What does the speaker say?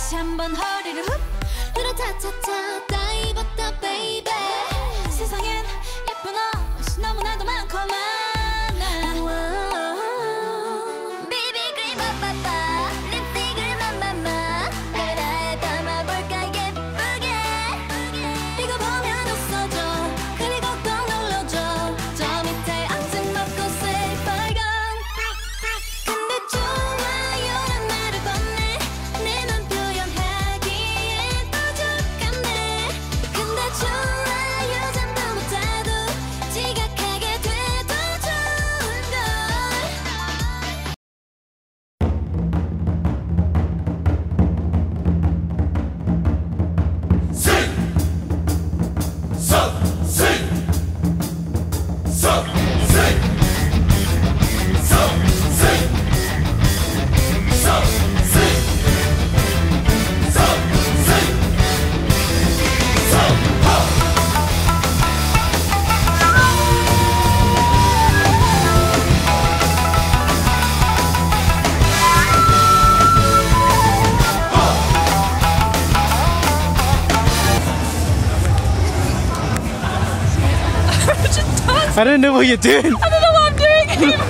다시 한번 허리를 훅 으라차차차 다 입었다 베이베 세상엔 예쁜 옷이 너무나도 많고만 비비크림 빠빠빠 립스틱을 맘맘마 카메라에 담아볼까 예쁘게 이거 보면 웃어줘 그리고 꼭 눌러줘 저 밑에 아침 먹고 새빨간 근데 좋아요란 말을 건네 내 맘 표현하기엔 부족하네 근데 좋아요 잠도 못하도 지각하게 돼도 좋은걸 I don't know what you're doing. I don't know what I'm doing.